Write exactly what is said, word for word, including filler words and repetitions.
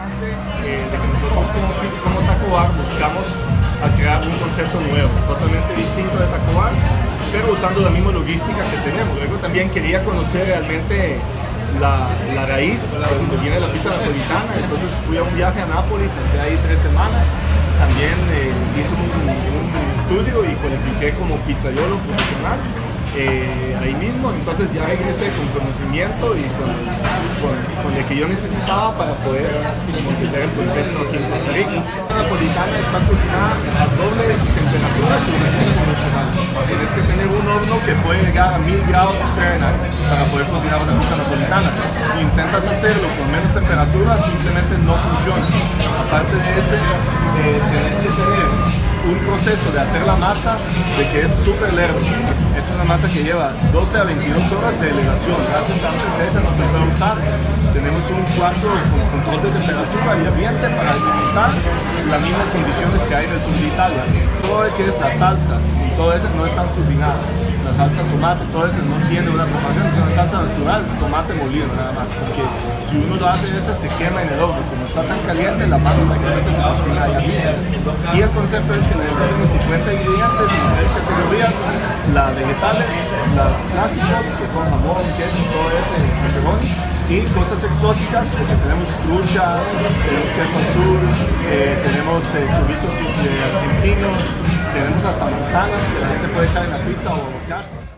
nace eh, de que nosotros como, como Taco Bar buscamos a crear un concepto nuevo, totalmente distinto de Taco Bar, pero usando la misma logística que tenemos. Luego también quería conocer realmente la, la raíz de donde viene la pizza napolitana, entonces fui a un viaje a Nápoles, pasé ahí tres semanas, también eh, hice un, un estudio y cualifiqué como pizzaiolo profesional. Eh, ahí mismo, entonces ya regresé con conocimiento y con, con, con lo que yo necesitaba para poder considerar el concepto aquí en Costa Rica. La napolitana está cocinada a doble temperatura que una pizza convencional. Tienes que tener un horno que puede llegar a mil grados Fahrenheit para poder cocinar una pizza napolitana. Si intentas hacerlo con menos temperatura, simplemente no funciona. Aparte de ese, eh, tienes que tener un proceso de hacer la masa de que es súper lento. Es una masa que lleva doce a veintidós horas de elevación. Hace tanto de esa no se puede usar. Tenemos un cuarto con control de temperatura y ambiente para limitar las mismas condiciones que hay en el sur de Italia. Todo lo que es las salsas y todo eso no están cocinadas. La salsa tomate, todo eso no tiene una preparación, es una salsa natural, es tomate molido nada más. Porque si uno lo hace esa se quema en el horno. Como está tan caliente, la masa prácticamente se cocina ahí mismo. Y el concepto es que le tiene cincuenta ingredientes en tres categorías: la vegetales, las clásicos, que son jamón, queso, todo ese, pepperoni, y cosas exóticas, porque tenemos trucha, tenemos queso azul, eh, tenemos eh, chorizos argentinos, tenemos hasta manzanas que la gente puede echar en la pizza o avocado.